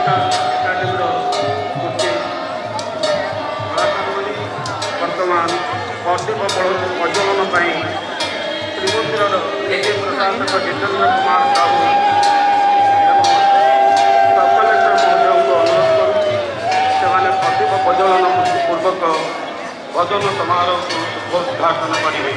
वर्तमान प्रदीप प्रज्वलन श्रीमंदिर प्रशासक जितेंद्र कुमार साहू सब कलेक्टर महोदय को अनुरोध कर प्रदीप प्रज्वलन पूर्वक भजन समारोह को उद्घाटन करेंगे।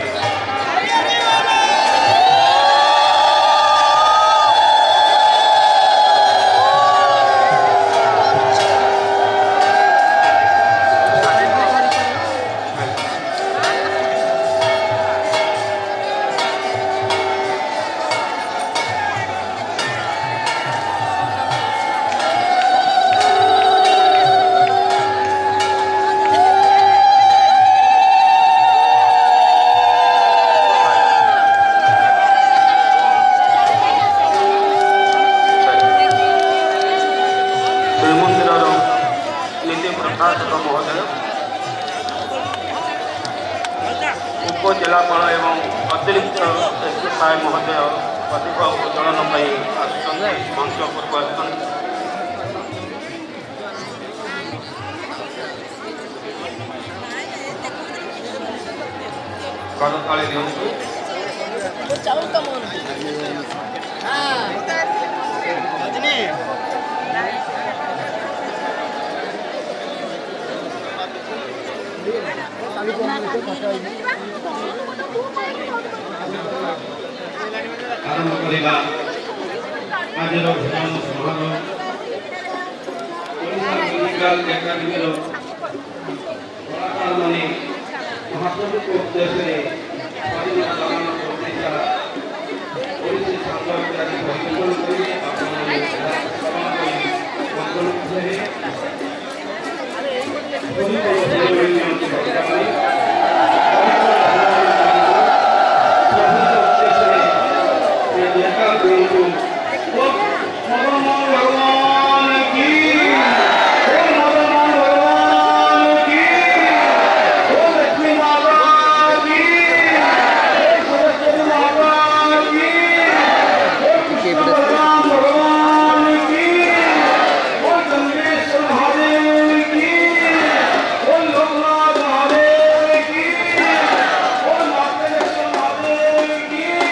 प्रशासक महोदय उपजिलापाल एवं अतिरिक्त एसपी महोदय प्रदीप प्रज्वलन मंच उपरको करताली दिंतु आरंभ करिबा आजर भजन समारोह ओडिशा म्यूजिकल एकाडेमी कलाकार माने महाप्रभु को उद्देश्य रे स्वाधीनता दलान प्रतिष्ठा ओडिसी संघ आदि परिकल्पना करी आपण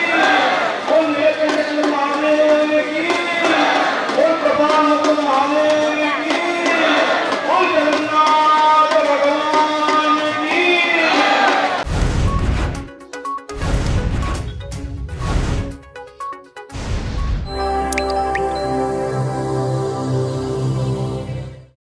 Amen.